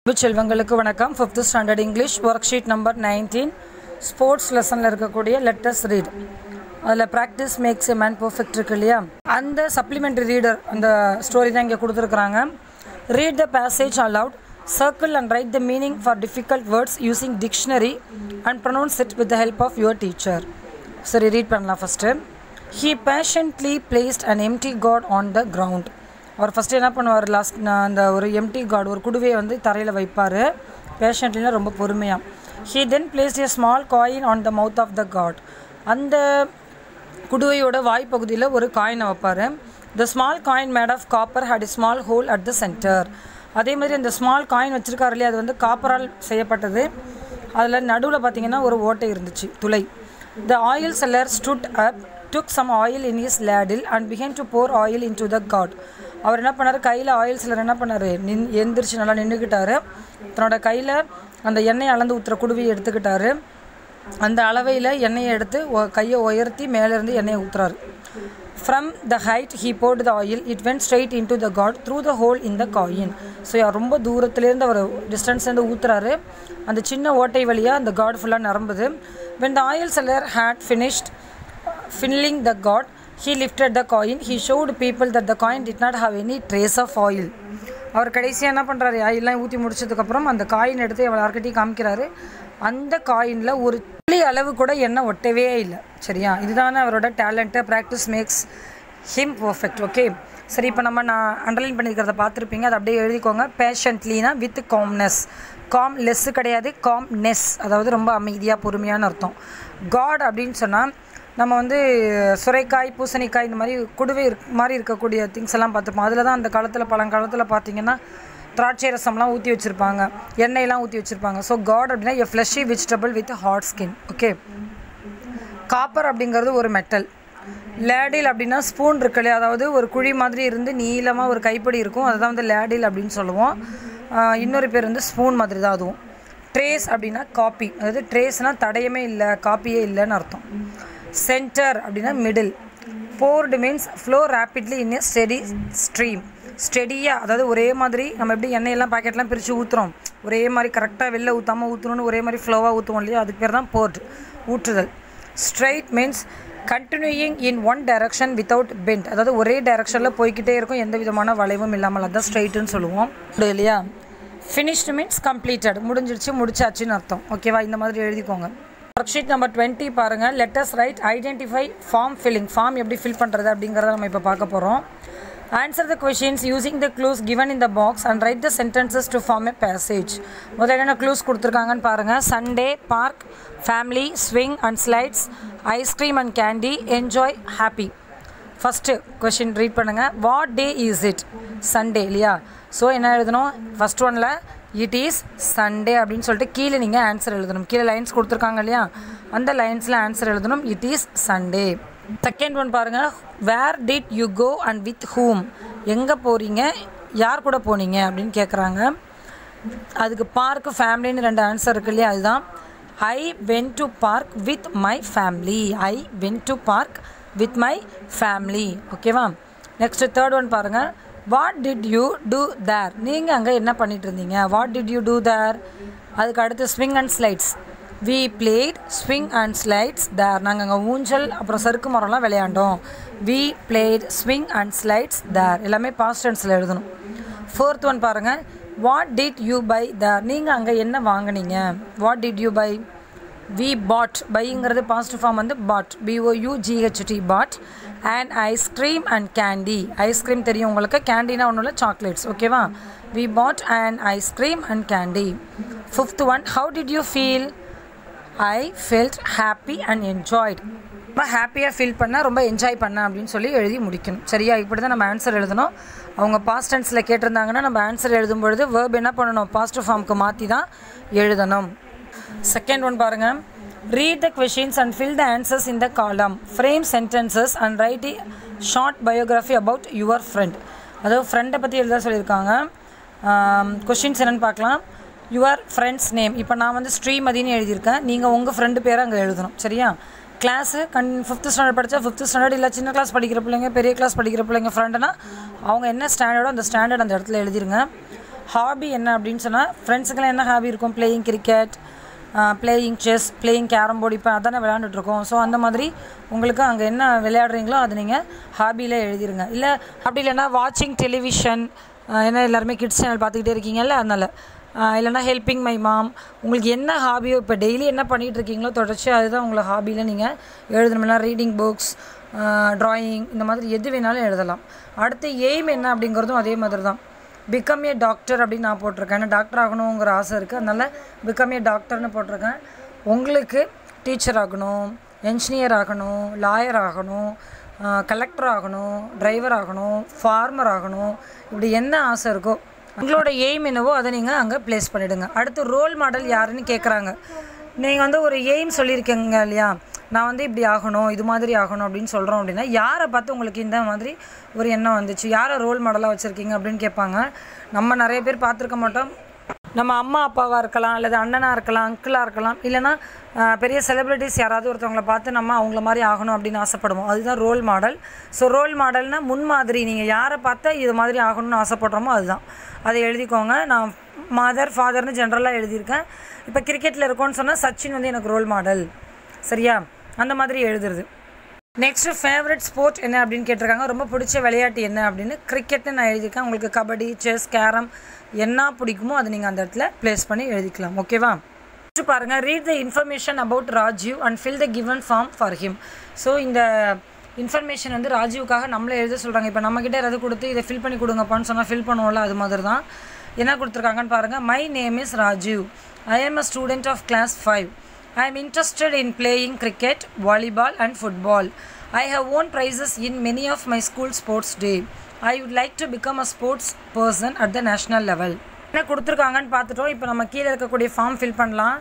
செல்வங்களுக்கு வணக்கம். 5th standard English work sheet number 19 sports லெசனில் இருக்கக்கூடிய லெட்டஸ் ரீட். அதில் practice makes a man perfect இருக்கு இல்லையா, அந்த சப்ளிமெண்ட்ரி ரீடர் அந்த ஸ்டோரி தான் இங்கே கொடுத்துருக்குறாங்க. Read the passage aloud, circle and write the meaning for difficult words using dictionary and pronounce it with the help of your teacher. சரி, read பண்ணலாம். First, he patiently placed an empty gourd on the ground. அவர் first என்ன பண்ணுவார், அந்த ஒரு empty God ஒரு குடுவையை வந்து தரையில் வைப்பார். பேஷண்ட்லினா ரொம்ப பொறுமையாக. He then placed a small coin on the mouth of the gourd. அந்த குடுவையோட வாய்ப்பகுதியில் ஒரு காயினை வைப்பார். The small coin made of copper had a small hole at the centre. அதே மாதிரி அந்த ஸ்மால் காயின் வச்சுருக்காரு இல்லையா, அது வந்து காப்பரால் செய்யப்பட்டது. அதில் நடுவில் பார்த்திங்கன்னா ஒரு ஓட்டை இருந்துச்சு, துளை. The oil seller stood up, took some oil in his ladle and began to pour oil into the god. அவர் என்ன பண்ணார், கையில் ஆயில் சிலர் என்ன பண்ணார், எந்திரிச்சு நல்லா நின்றுக்கிட்டாரு. தன்னோட கையில் அந்த எண்ணெயை அளந்து ஊற்றுற குடுவையை எடுத்துக்கிட்டாரு. அந்த அளவையில் எண்ணெயை எடுத்து கையை உயர்த்தி மேலேருந்து எண்ணெயை ஊற்றுறாரு. From the height he poured the oil, it went straight into the god through the hole in the coin. So ரொம்ப தூரத்துலேருந்து அவர் டிஸ்டன்ஸ்லேருந்து ஊற்றுறாரு. அந்த சின்ன ஓட்டை வழியாக அந்த காட் ஃபுல்லாக நிரம்புது. When the oil seller had finished filling the god, he lifted the coin. He showed people that the coin did not have any trace of oil. அவர் கடைசியாக என்ன பண்ணுறாரு, ஆயிலெலாம் ஊற்றி முடிச்சதுக்கப்புறம் அந்த காயின் எடுத்து எல்லாருக்கிட்டையும் காமிக்கிறாரு. அந்த காயினில் ஒரு துளி அளவு கூட எண்ணெய் ஒட்டவே இல்லை. சரியா, இதுதானே அவரோட talent. Practice makes him perfect. Okay, சரி, இப்போ நான் அண்டர்லைன் பண்ணியிருக்கிறத பார்த்துருப்பீங்க, அதை அப்படியே எழுதிக்கோங்க. பேஷண்ட்லினா வித் காம்னஸ். காம் லெஸ்ஸு கிடையாது, காம்னஸ், அதாவது ரொம்ப அமைதியாக பொறுமையான அர்த்தம். காட் அப்படின்னு சொன்னால் நம்ம வந்து சுரைக்காய், பூசணிக்காய், இந்த மாதிரி குடுவை மாதிரி இருக்கக்கூடிய திங்ஸ் எல்லாம் பார்த்துருப்போம். அதில் தான் அந்த காலத்தில் பழங்காலத்தில் பார்த்திங்கன்னா திராட்சை ரசம்லாம் ஊற்றி வச்சுருப்பாங்க, எண்ணெயெல்லாம் ஊற்றி வச்சுருப்பாங்க. ஸோ காட் அப்படின்னா a fleshy vegetable with hard skin. Okay, copper அப்படிங்கிறது ஒரு மெட்டல். லேடில் அப்படின்னா ஸ்பூன் இருக்கு இல்லையா, அதாவது ஒரு குழி மாதிரி இருந்து நீளமாக ஒரு கைப்படி இருக்கும், அதுதான் வந்து லேடில் அப்படின்னு சொல்லுவோம். இன்னொரு பேர் வந்து ஸ்பூன் மாதிரி தான் அதுவும். ட்ரேஸ் அப்படின்னா காப்பி, அதாவது ட்ரேஸ்னால் தடையமே இல்லை, காப்பியே இல்லைன்னு அர்த்தம். சென்டர் அப்படின்னா middle. Poured means flow rapidly in a steady stream. ஸ்டெடியாக, அதாவது ஒரே மாதிரி நம்ம எப்படி எண்ணெயெல்லாம் பாக்கெட்லாம் பிரித்து ஊற்றுறோம், ஒரே மாதிரி கரெக்டாக வெளில ஊற்றாமல் ஊற்றணும்னு ஒரே மாதிரி ஃப்ளோவாக ஊற்றுவோம் இல்லையா, அதுக்கு பேர் தான் போர்டு, ஊற்றுதல். Straight means continuing in one direction without bend, அதாவது ஒரே டைரக்ஷனில் போய்கிட்டே இருக்கும், எந்த விதமான வளைவும் இல்லாமல், அதுதான் ஸ்ட்ரைட்டுன்னு சொல்லுவோம் இல்லையா. ஃபினிஷ்டு மீன்ஸ் கம்ப்ளீட்டட், முடிஞ்சிடுச்சு, முடிச்சாச்சுன்னு அர்த்தம். ஓகேவா, இந்த மாதிரி எழுதிக்கோங்க. ஒர்க் ஷீட் நம்பர் 20 பாருங்கள். Let's write, identify, form filling. Form எப்படி ஃபில் பண்ணுறது அப்படிங்கிறத நம்ம இப்போ பார்க்க போகிறோம். Answer the questions using the clues given in the box and write the sentences to form a passage. முதல்ல என்ன க்ளூஸ் கொடுத்துருக்காங்கன்னு பாருங்கள். Sunday, park, family, swing and slides, ice cream and candy, enjoy, happy. First question read பண்ணுங்கள். What day is it? Sunday இல்லையா. So என்ன எழுதணும், first ஒனில் it is Sunday அப்படின்னு சொல்லிட்டு கீழே நீங்கள் ஆன்சர் எழுதணும். கீழே லைன்ஸ் கொடுத்துருக்காங்க இல்லையா, அந்த லைன்ஸில் ஆன்சர் எழுதணும். It is Sunday. Second one பாருங்கள். Where did you go and with whom? எங்கே போகிறீங்க, யார் கூட போனீங்க அப்படின்னு கேட்குறாங்க. அதுக்கு பார்க்கு, ஃபேமிலின்னு 2 ஆன்சர் இருக்கு இல்லையா, அதுதான். I went to park with my family. I went to park with my family. ஓகேவா. நெக்ஸ்ட்டு தேர்ட் ஒன் பாருங்கள். What did you do there? நீங்கள் அங்கே என்ன பண்ணிகிட்டு இருந்தீங்க? What did you do there? அதுக்கு அடுத்து swing and slides. We played swing and slides there. நாங்கள் அங்கே ஊஞ்சல் அப்புறம் சறுக்கு மரம்லாம் விளையாண்டோம். We played swing and slides there. எல்லாமே பாஸ்ட் டென்ஸில் எழுதணும். ஃபோர்த் ஒன் பாருங்கள். What did you buy there? நீங்கள் அங்கே என்ன வாங்கினீங்க? What did you buy? We bought. பைங்கிறது பாஸ்ட் ஃபார்ம் வந்து bought, BOUGHT, bought. And ice cream and candy. Ice cream தெரியும் உங்களுக்கு, கேண்டினா ஒன்றும் இல்லை, சாக்லேட்ஸ். ஓகேவா. We bought and ice cream and candy. Fifth one. How did you feel? I felt happy and enjoyed. ரொம்ப ஹாப்பியாக ஃபீல் பண்ணால், ரொம்ப என்ஜாய் பண்ணேன் அப்படின்னு சொல்லி எழுதி முடிக்கணும். சரியா, இப்படி தான் நம்ம ஆன்சர் எழுதணும். அவங்க பாஸ்ட் டென்ஸில் கேட்டிருந்தாங்கன்னா நம்ம ஆன்சர் எழுதும் பொழுது வேர்ப் என்ன பண்ணணும், பாசிட்டிவ் ஃபார்முக்கு மாற்றி தான் எழுதணும். செகண்ட் ஒன் பாருங்கள். Read the questions and fill the answers in the column. Frame sentences and write a short biography about your friend. அதாவது ஃப்ரெண்டை பற்றி எழுத சொல்லியிருக்காங்க. கொஷின்ஸ் என்னென்னு பார்க்கலாம். Your friends name. இப்போ நான் வந்து ஸ்ரீமதினு எழுதியிருக்கேன், நீங்கள் உங்கள் ஃப்ரெண்டு பேரை அங்கே எழுதணும். சரியா. கிளாஸு 5th ஸ்டாண்டர்ட் படித்தா 5th ஸ்டாண்டர்ட், இல்லை சின்ன கிளாஸ் படிக்கிற பிள்ளைங்க, பெரிய கிளாஸ் படிக்கிற பிள்ளைங்க ஃப்ரெண்டுனா அவங்க என்ன ஸ்டாண்டர்டோ அந்த ஸ்டாண்டர்ட் அந்த இடத்துல எழுதிருங்க. ஹாபி என்ன அப்படின்னு சொன்னால் ஃப்ரெண்ட்ஸுக்கெல்லாம் என்ன ஹாபி இருக்கும்? Playing cricket, playing chess, playing carrom board, இப்போ அதானே விளையாண்டுட்ருக்கோம். ஸோ அந்த மாதிரி உங்களுக்கு அங்கே என்ன விளையாடுறீங்களோ அது நீங்கள் ஹாபியில் எழுதிருங்க. இல்லை அப்படி இல்லைன்னா வாட்சிங் டெலிவிஷன், ஏன்னா எல்லாருமே கிட்ஸ் சேனல் பார்த்துக்கிட்டே இருக்கீங்கல்ல, அதனால் இல்லைனா ஹெல்பிங் மை மாம், உங்களுக்கு என்ன ஹாபியோ இப்போ டெய்லி என்ன பண்ணிகிட்டு இருக்கீங்களோ தொடர்ச்சி அதுதான் உங்களை ஹாபியில் நீங்கள் எழுதணும்னா ரீடிங் புக்ஸ், ட்ராயிங், இந்த மாதிரி எது வேணாலும் எழுதலாம். அடுத்து எய்ம் என்ன அப்படிங்கிறதும் அதே மாதிரி தான். பிகம் ஏ டாக்டர் அப்படின்னு நான் போட்டிருக்கேன். ஏன்னா டாக்டர் ஆகணுங்கிற ஆசை இருக்குது, அதனால் பிகம் ஏ டாக்டர்னு போட்டிருக்கேன். உங்களுக்கு டீச்சர் ஆகணும், என்ஜினியர் ஆகணும், லாயர் ஆகணும், கலெக்டர் ஆகணும், டிரைவர் ஆகணும், ஃபார்மர் ஆகணும், இப்படி என்ன ஆசை இருக்கோ உங்களோட எய்ம் என்னவோ அதை நீங்கள் அங்கே ப்ளேஸ் பண்ணிவிடுங்க. அடுத்து ரோல் மாடல் யாருன்னு கேட்குறாங்க. நீங்கள் ஒரு எய்ம் சொல்லியிருக்கீங்க இல்லையா, நான் இப்படி ஆகணும், இது மாதிரி ஆகணும் அப்படின்னு சொல்கிறோம் அப்படின்னா யாரை பார்த்து உங்களுக்கு இந்த மாதிரி ஒரு எண்ணம் வந்துச்சு, யாரை ரோல் மாடலாக வச்சுருக்கீங்க அப்படின்னு கேட்பாங்க. நம்ம நிறைய பேர் பார்த்துருக்க மாட்டோம். நம்ம அம்மா அப்பாவாக இருக்கலாம், அல்லது அண்ணனாக இருக்கலாம், அங்கிளாக இருக்கலாம், இல்லைனா பெரிய செலிப்ரிட்டிஸ் யாராவது ஒருத்தவங்களை பார்த்து நம்ம அவங்கள மாதிரி ஆகணும் அப்படின்னு ஆசைப்படுவோம். அதுதான் ரோல் மாடல். ஸோ ரோல் மாடல்னால் முன்மாதிரி. நீங்கள் யாரை பார்த்தா இது மாதிரி ஆகணும்னு ஆசைப்படுறோமோ அதுதான். அதை எழுதிக்கோங்க. நான் மதர் ஃபாதர்னு ஜென்ரலாக எழுதியிருக்கேன். இப்போ கிரிக்கெட்டில் இருக்கோன்னு சொன்னால் சச்சின் எனக்கு ரோல் மாடல், சரியா? அந்த மாதிரி எழுதுறது. நெக்ஸ்ட்டு ஃபேவரட் ஸ்போர்ட் என்ன அப்படின்னு கேட்டிருக்காங்க. ரொம்ப பிடிச்ச விளையாட்டு என்ன அப்படின்னு. கிரிக்கெட்னு நான் எழுதியிருக்கேன். உங்களுக்கு கபடி, செஸ், கேரம் என்ன பிடிக்குமோ அதை நீங்கள் அந்த இடத்துல ப்ளேஸ் பண்ணி எழுதிக்கலாம். ஓகேவா? நெக்ஸ்ட் பாருங்கள், read the information about Rajeev and fill the given form for him. So இந்த இன்ஃபர்மேஷன் ராஜீவுக்காக நம்மளே எழுத சொல்கிறாங்க. இப்போ நம்மக்கிட்ட எதாவது கொடுத்து இதை ஃபில் பண்ணி கொடுங்கப்பான்னு சொன்னால் ஃபில் பண்ணுவோம்ல, அது மாதிரி தான். என்ன கொடுத்துருக்காங்கன்னு பாருங்கள். My name is Rajeev. I am a student of class 5. I am interested in playing cricket, volleyball and football. I have won prizes in many of my school sports day. I would like to become a sports person at the national level. என்ன கொடுத்துருக்காங்கன்னு பார்த்துட்டோம். இப்போ நம்ம கீழே இருக்கக்கூடிய form fill பண்ணலாம்.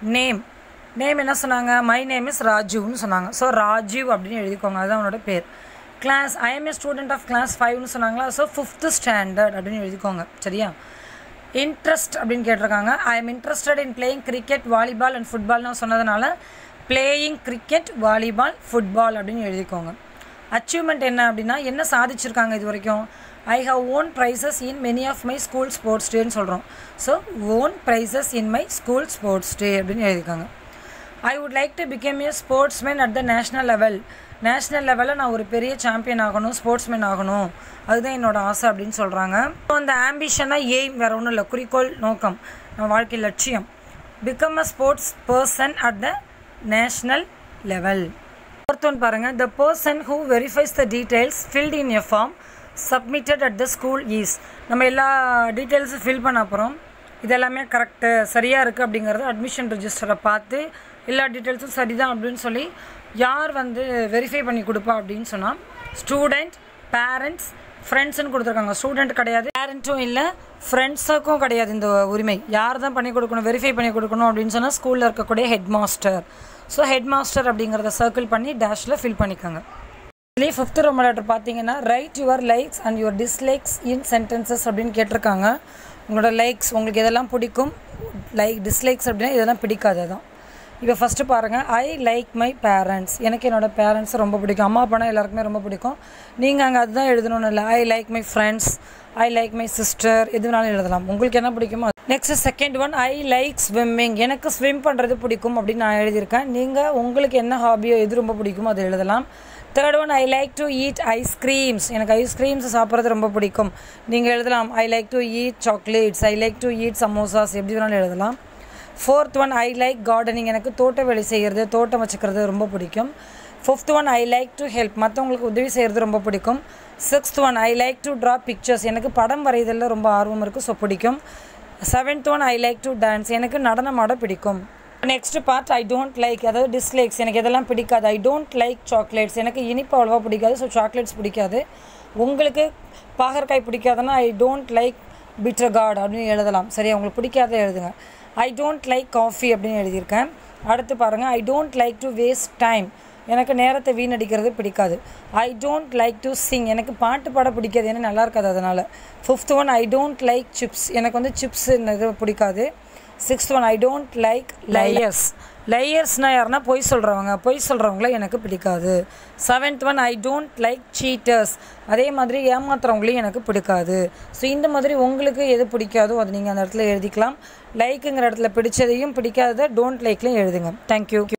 Name என்ன சொன்னாங்க? மை நேம் இஸ் ராஜீவ்னு சொன்னாங்க. ஸோ ராஜீவ் அப்படின்னு எழுதிக்கோங்க, அதுதான் அவனோட பேர். Class I am a student of class 5னு சொன்னாங்களா, ஸோ 5th ஸ்டாண்டர்ட் அப்படின்னு எழுதிக்கோங்க, சரியா? இன்ட்ரெஸ்ட் அப்படின்னு கேட்டிருக்காங்க. I am interested in playing cricket, volleyball and ஃபுட்பால்னு சொன்னதுனால பிளேயிங் கிரிக்கெட், வாலிபால், ஃபுட்பால் அப்படின்னு எழுதிக்கோங்க. அச்சீவ்மெண்ட் என்ன அப்படின்னா என்ன சாதிச்சிருக்காங்க இது வரைக்கும்? I have won prizes in many of my school sports டேன்னு சொல்கிறோம். So won prizes in my school sports day அப்படின்னு எழுதிக்காங்க. I would like to become a sportsman at the national level. National லெவலில் நான் ஒரு பெரிய சாம்பியன் ஆகணும், sportsman ஆகணும், அதுதான் என்னோடய ஆசை அப்படின்னு சொல்கிறாங்க. ஸோ அந்த ஆம்பிஷனாக எய்ம் வேறு ஒன்றும் இல்லை, குறிக்கோள், நோக்கம், நம்ம வாழ்க்கை லட்சியம். Become a sports person at the national level. ஒருத்தவன் பாருங்கள், the person who verifies the details filled in a form submitted at the school is. நம்ம எல்லா டீட்டெயில்ஸும் ஃபில் பண்ண அப்புறம் இதெல்லாமே கரெக்டு, சரியாக இருக்குது அப்படிங்கிறது அட்மிஷன் ரிஜிஸ்டரை பார்த்து எல்லா டீட்டெயில்ஸும் சரிதான் அப்படின்னு சொல்லி யார் வெரிஃபை பண்ணி கொடுப்பா அப்படின்னு சொன்னால் ஸ்டூடெண்ட், பேரண்ட்ஸ், ஃப்ரெண்ட்ஸ்ன்னு கொடுத்துருக்காங்க. ஸ்டூடெண்ட் கிடையாது, பேரண்ட்டும் இல்லை, ஃப்ரெண்ட்ஸுக்கும் கிடையாது இந்த உரிமை. யார் தான் பண்ணி கொடுக்கணும், வெரிஃபை பண்ணி கொடுக்கணும் அப்படின்னு சொன்னால் ஸ்கூலில் இருக்கக்கூடிய head master. So head master அப்படிங்கிறத சர்க்கிள் பண்ணி டேஷில் ஃபில் பண்ணிக்கோங்க. இதுலேயே 5th ரோம லெட்டர் பார்த்தீங்கன்னா write your likes and your dislikes in sentences அப்படின்னு கேட்டிருக்காங்க. உங்களோட லைக்ஸ், உங்களுக்கு எதெல்லாம் பிடிக்கும், டிஸ்லைக்ஸ் அப்படின்னா இதெல்லாம் பிடிக்காது தான். இப்போ ஃபஸ்ட்டு பாருங்கள், ஐ லைக் மை பேரண்ட்ஸ். எனக்கு என்னோடய பேரண்ட்ஸை ரொம்ப பிடிக்கும். அம்மா அப்பானா எல்லாருக்குமே ரொம்ப பிடிக்கும். நீங்கள் அங்கே அதுதான் எழுதணும்னு இல்லை. I like my friends, I like my sister, எது வேணாலும் எழுதலாம், உங்களுக்கு என்ன பிடிக்குமோ. Next second one, I like swimming. எனக்கு ஸ்விம் பண்ணுறது பிடிக்கும் அப்படின்னு நான் எழுதியிருக்கேன். நீங்கள் உங்களுக்கு என்ன ஹாபியோ எது ரொம்ப பிடிக்குமோ அதை எழுதலாம். Third one, I like to eat ice creams. எனக்கு ஐஸ்கிரீம்ஸ் சாப்பிட்றது ரொம்ப பிடிக்கும், நீங்கள் எழுதலாம். I like to eat chocolates, I like to eat samosas, எப்படி வேணாலும் எழுதலாம். Fourth one, I like gardening. எனக்கு தோட்ட வேலை செய்கிறது, தோட்டம் வச்சுக்கிறது ரொம்ப பிடிக்கும். Fifth one, I like to help. மற்றவங்களுக்கு உதவி செய்கிறது ரொம்ப பிடிக்கும். Sixth one, I like to draw pictures. எனக்கு படம் வரைதலில் ரொம்ப ஆர்வம் இருக்குது, ஸோ பிடிக்கும். Seventh one, I like to dance. எனக்கு நடனம் ஆட பிடிக்கும். Next part, I don't like, அதாவது டிஸ்லைக்ஸ். எனக்கு எதெல்லாம் பிடிக்காது. I don't like chocolates. எனக்கு இனிப்பு அவ்வளோவா பிடிக்காது, ஸோ சாக்லேட்ஸ் பிடிக்காது. உங்களுக்கு பாகற்காய் பிடிக்காதுன்னா I don't like bitter gourd அப்படின்னு எழுதலாம், சரியா? உங்களுக்கு பிடிக்காத எழுதுங்க. ஐ டோன்ட் லைக் காஃபி அப்படின்னு எழுதியிருக்கேன். அடுத்து பாருங்கள், I don't like to waste time. எனக்கு நேரத்தை வீணடிக்கிறது பிடிக்காது. I don't like to sing. எனக்கு பாட்டு பாட பிடிக்காது, ஏன்னா நல்லா இருக்காது அதனால். Fifth one, I don't like chips. எனக்கு சிப்ஸ் இது பிடிக்காது. Sixth one I don't like liars. லையர்ஸ்னால் யாருன்னா பொய் சொல்கிறவங்கள எனக்கு பிடிக்காது. Seventh one I don't like cheaters. அதே மாதிரி ஏமாத்துறவங்களையும் எனக்கு பிடிக்காது. ஸோ இந்த மாதிரி உங்களுக்கு எது பிடிக்காதோ அது நீங்கள் அந்த இடத்துல எழுதிக்கலாம். லைக்குங்கிற இடத்துல பிடிச்சதையும் பிடிக்காததை டோன்ட் லைக்லையும் எழுதுங்க. தேங்க்யூ.